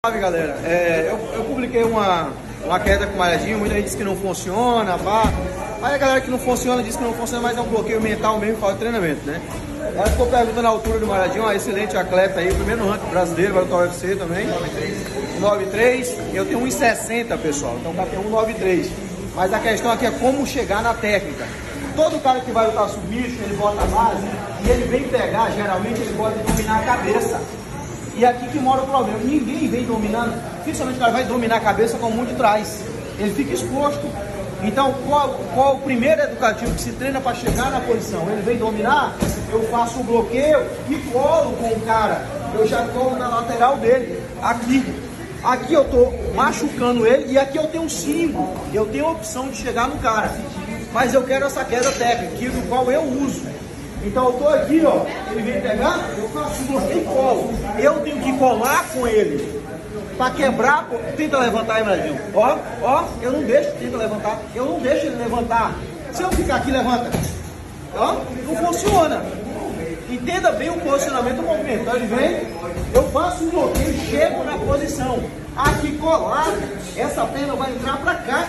Salve, galera, eu publiquei uma queda com malhadinho, muita gente diz que não funciona, pá. Aí a galera que não funciona diz que não funciona, mas é um bloqueio mental mesmo, fala de treinamento, né? Ela ficou perguntando a altura do malhadinho, uma excelente atleta aí, primeiro ranking brasileiro, vai lutar o UFC também. 1,93, eu tenho 1,60, pessoal, então o cara tem 1,93. Mas a questão aqui é como chegar na técnica. Todo cara que vai lutar submisso, ele bota a base e ele vem pegar, geralmente ele pode dominar a cabeça. E aqui que mora o problema, ninguém vem dominando, principalmente o cara vai dominar a cabeça com a mão de trás, ele fica exposto. Então qual o primeiro educativo que se treina para chegar na posição? Ele vem dominar, eu faço o bloqueio e colo com o cara, eu já colo na lateral dele, aqui eu tô machucando ele e aqui eu tenho um símbolo, eu tenho a opção de chegar no cara, mas eu quero essa queda técnica, do qual eu uso. Então eu tô aqui, ó, ele vem pegar, eu faço um bloqueio e colo. Eu tenho que colar com ele para quebrar. Tenta levantar aí, Brasil. Ó, eu não deixo, tenta levantar. Eu não deixo ele levantar. Se eu ficar aqui, levanta. Ó, não funciona. Entenda bem o posicionamento do movimento. Então ele vem, eu faço um bloqueio, chego na posição. Aqui colado, essa perna vai entrar para cá.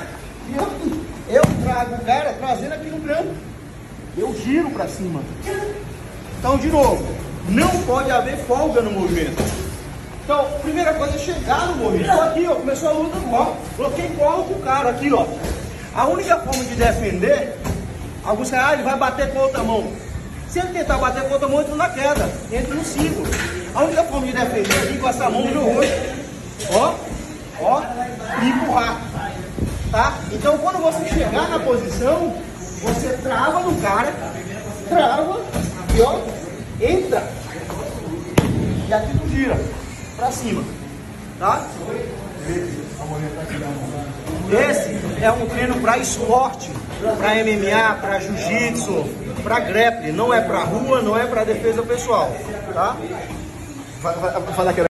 E eu trago o cara trazendo aqui no branco. Eu giro para cima. Então, de novo, não pode haver folga no movimento. Então, a primeira coisa é chegar no movimento. Então, aqui, ó, começou a luta, ó, bloqueei e colo com o cara aqui, ó. A única forma de defender, alguns caras, ele vai bater com a outra mão. Se ele tentar bater com a outra mão, entra na queda, entra no símbolo. A única forma de defender é vir com essa mão no meu rosto, ó, e empurrar, tá? Então, quando você chegar na posição, você trava no cara, trava e ó, entra. E aqui tu gira pra cima, tá? Esse é um treino para esporte, para MMA, para jiu-jitsu, para grappling. Não é para rua, não é para defesa pessoal, tá? Vai falar que